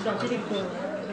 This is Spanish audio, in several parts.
找这个。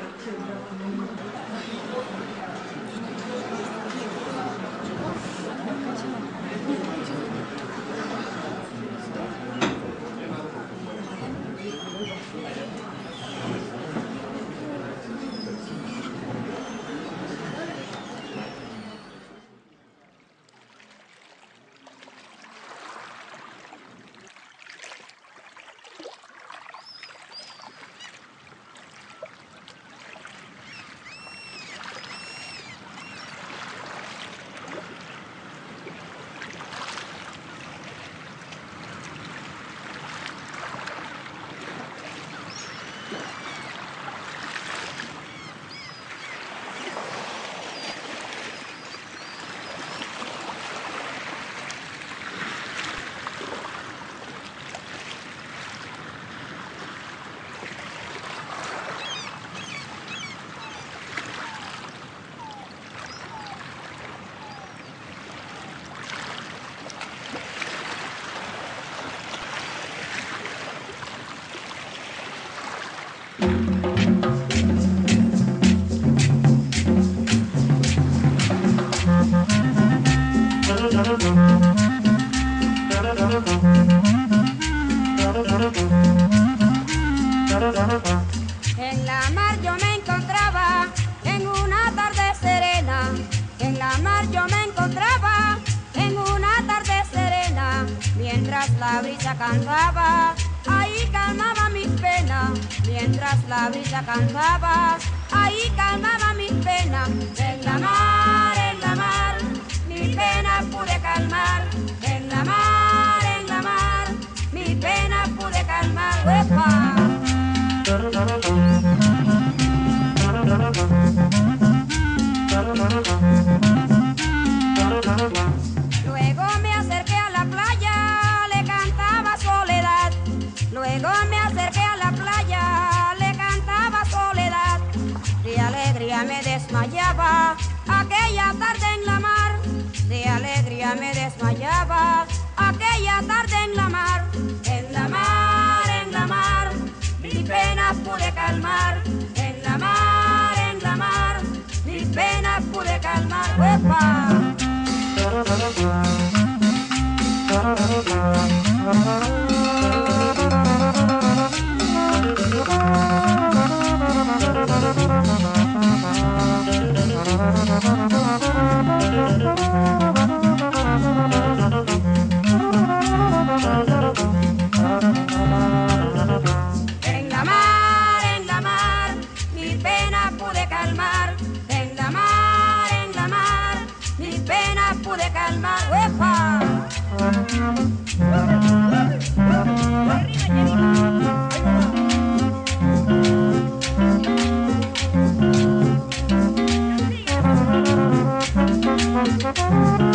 En la mar yo me encontraba en una tarde serena. En la mar yo me encontraba en una tarde serena. Mientras la brisa cantaba, ahí calmaba mis penas. Mientras la brisa cantaba, ahí calmaba mis penas. En la mar, mis penas pude calmar. En la mar, mis penas pude calmar. ¡Uepa! Luego me acerqué a la playa, le cantaba soledad. Luego me acerqué a la playa, le cantaba soledad. De alegría me desmayaba aquella tarde en la mar. De alegría me desmayaba aquella tarde en la mar. En la mar, mis penas pude calmar. En la mar, mis penas pude calmar. ¡Uepa! En la mar, mis penas pude calmar. En la mar, mis penas pude calmar. ¡Uepa! Arriba,